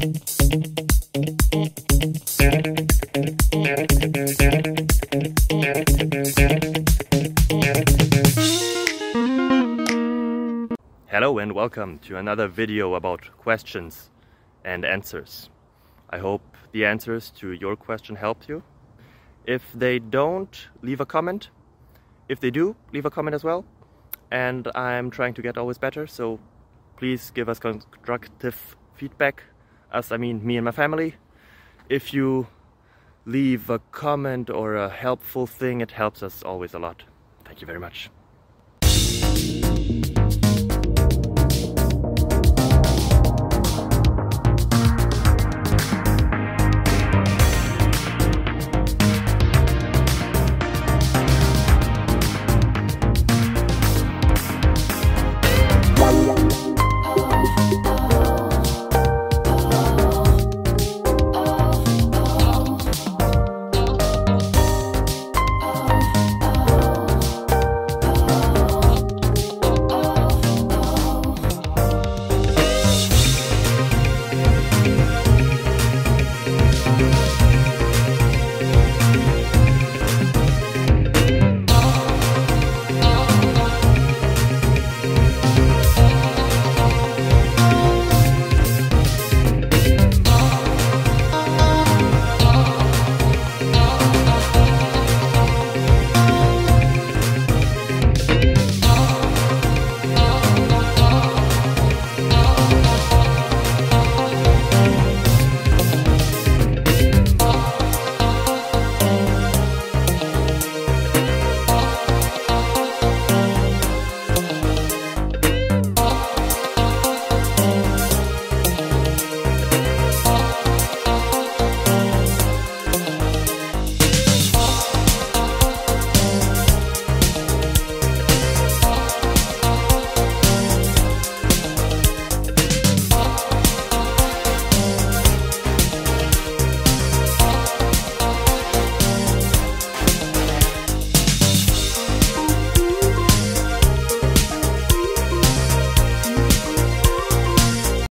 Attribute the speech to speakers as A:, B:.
A: Hello and welcome to another video about questions and answers. I hope the answers to your question helped you. If they don't, leave a comment. If they do, leave a comment as well. And I'm trying to get always better, so please give us constructive feedback. Us, I mean me and my family. If you leave a comment or a helpful thing, it helps us always a lot. Thank you very much.